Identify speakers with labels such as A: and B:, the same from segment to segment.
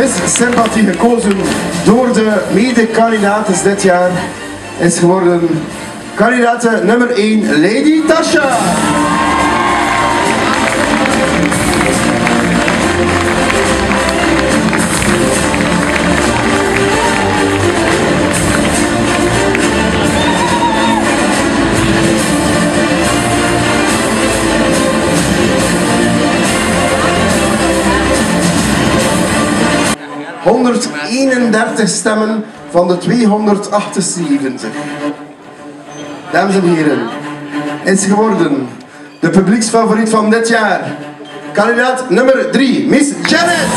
A: Miss Sympathie gekozen door de mede-kandidaten dit jaar is geworden kandidaat nummer 1 Lady Tasha. ...131 stemmen van de 278. Dames en heren, is geworden de publieksfavoriet van dit jaar. Kandidaat nummer 3, Miss Janet.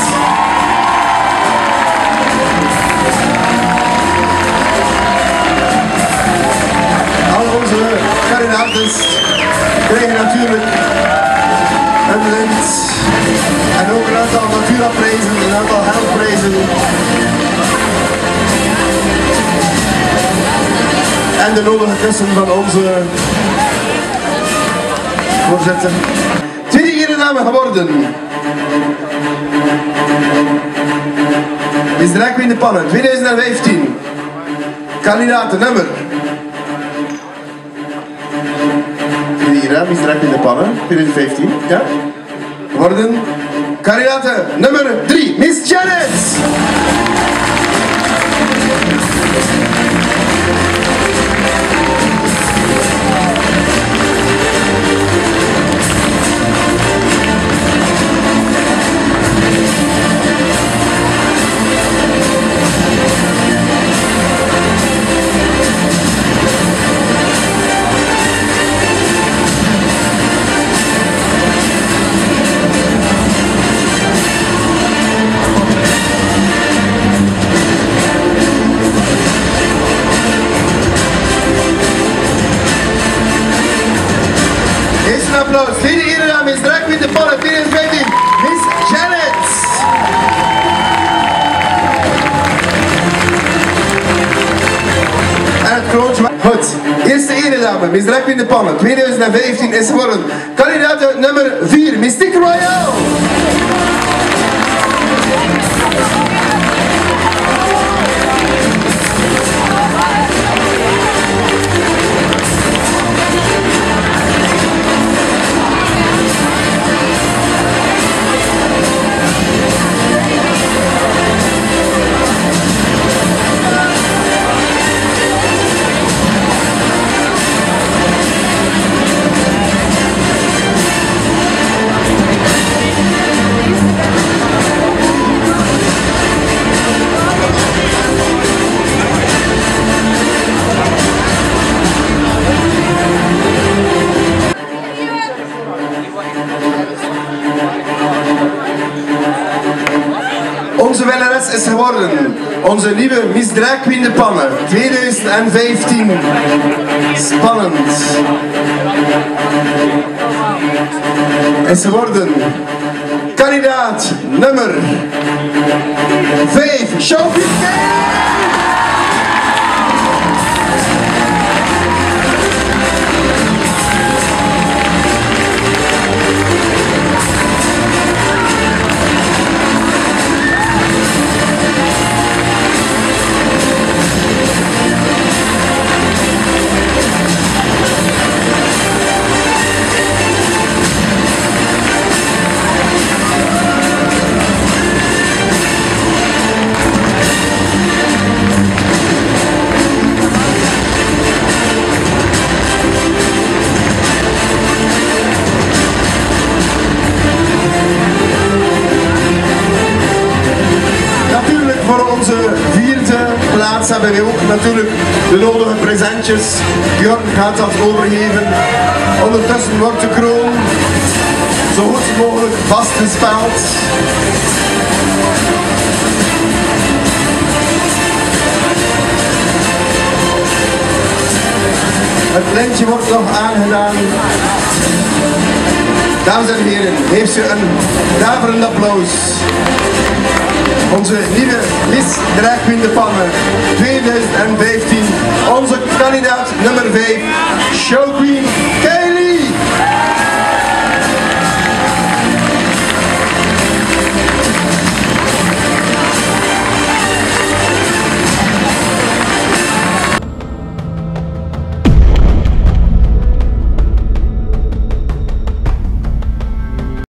A: Al onze kandidaten krijgen natuurlijk een lint. En ook een aantal Natura-prijzen, een aantal health-prijzen. En de nodige kussen van onze voorzitter. Tweede eredame geworden is Drag Queen de Pannen 2015. Kandidaten nummer. Tweede eredame is Drag Queen de Pannen 2015. Ja? Worden kandidaten nummer 3, Miss Janet. Applaus. Tweede eredame is Drag Queen de Pannen 2015, Miss Janet. En het kroontje. Goed. Eerste eredame, Miss Drag Queen de Pannen 2015 is geworden kandidaat nummer 4, Mystique Royale. Onze winnares is geworden onze nieuwe Miss Drag Queen de Pannen 2015. Spannend. Is geworden kandidaat nummer 5, Sophie. Onze vierde plaats hebben we ook natuurlijk de nodige presentjes. Björn gaat dat overgeven. Ondertussen wordt de kroon zo goed mogelijk vastgespeld. Het lintje wordt nog aangedaan. Dames en heren, heeft u een daverend applaus. Onze nieuwe Miss Drag Queen de Pannen 2015. Onze kandidaat nummer 5, Show Queen.